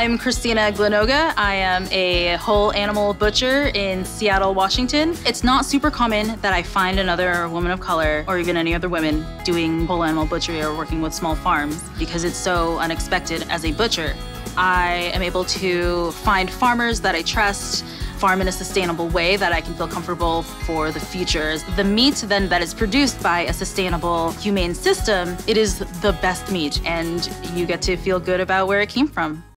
I'm Kristina Glinoga. I am a whole animal butcher in Seattle, Washington. It's not super common that I find another woman of color or even any other women doing whole animal butchery or working with small farms because it's so unexpected as a butcher. I am able to find farmers that I trust, farm in a sustainable way that I can feel comfortable for the future. The meat then that is produced by a sustainable, humane system, it is the best meat and you get to feel good about where it came from.